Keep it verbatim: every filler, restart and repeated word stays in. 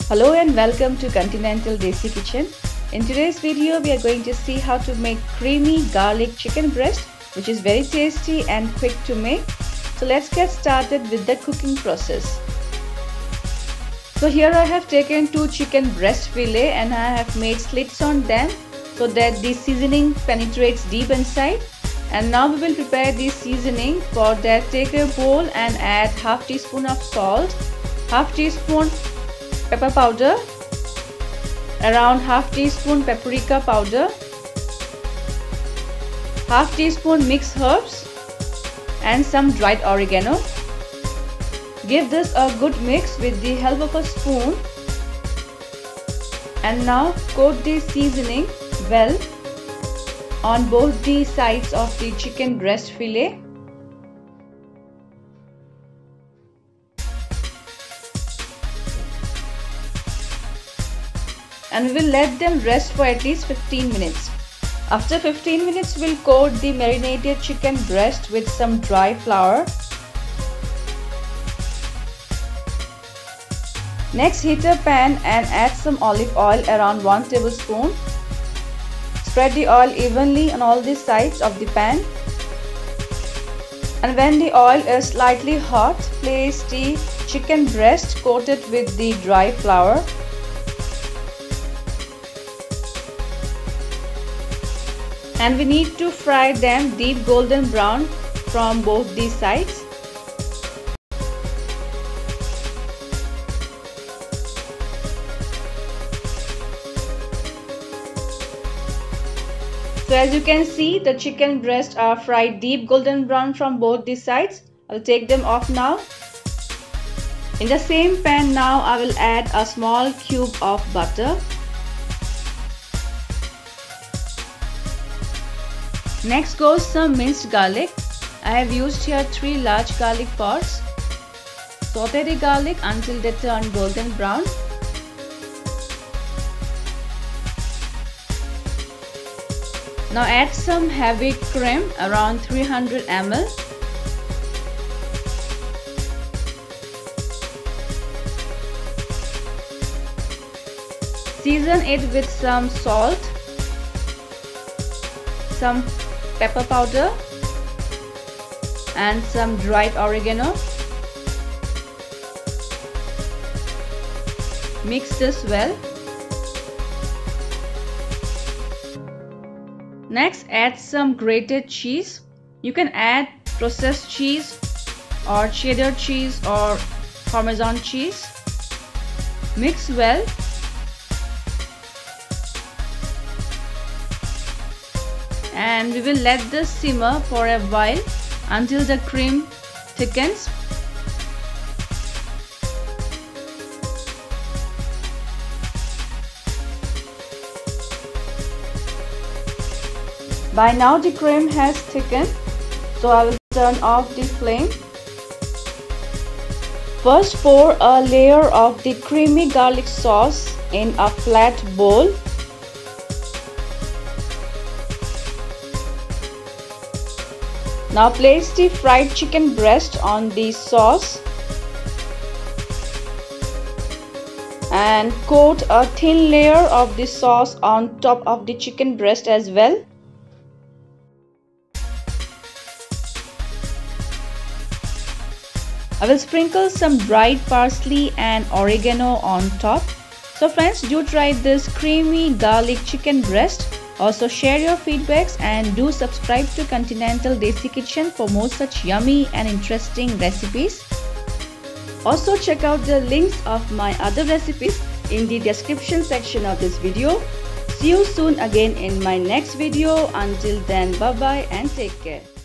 Hello and welcome to Continental Desi Kitchen. In today's video we are going to see how to make creamy garlic chicken breast, which is very tasty and quick to make. So let's get started with the cooking process. So here I have taken two chicken breast fillet and I have made slits on them so that the seasoning penetrates deep inside. And now we will prepare the seasoning. For that, take a bowl and add half teaspoon of salt, half teaspoon pepper powder, around half teaspoon paprika powder, half teaspoon mixed herbs and some dried oregano. Give this a good mix with the help of a spoon and now coat the seasoning well on both the sides of the chicken breast fillet. And we will let them rest for at least fifteen minutes. After fifteen minutes, we'll coat the marinated chicken breast with some dry flour. Next, heat a pan and add some olive oil, around one tablespoon. Spread the oil evenly on all the sides of the pan. And when the oil is slightly hot, place the chicken breast coated with the dry flour. And we need to fry them deep golden brown from both the sides. So as you can see, the chicken breasts are fried deep golden brown from both the sides. I'll take them off now. In the same pan now I will add a small cube of butter. Next goes some minced garlic. I have used here three large garlic pods. Saute the garlic until they turn golden brown. Now add some heavy cream, around three hundred milliliters. Season it with some salt, some pepper powder and some dried oregano. Mix this well. Next, add some grated cheese. You can add processed cheese or cheddar cheese or Parmesan cheese. Mix well. And we will let this simmer for a while until the cream thickens. By now the cream has thickened, so I will turn off the flame. First, pour a layer of the creamy garlic sauce in a flat bowl. Now place the fried chicken breast on the sauce and coat a thin layer of the sauce on top of the chicken breast as well. I will sprinkle some dried parsley and oregano on top. So friends, do try this creamy garlic chicken breast. Also share your feedbacks and do subscribe to Continental Desi Kitchen for more such yummy and interesting recipes. Also check out the links of my other recipes in the description section of this video. See you soon again in my next video. Until then, bye bye and take care.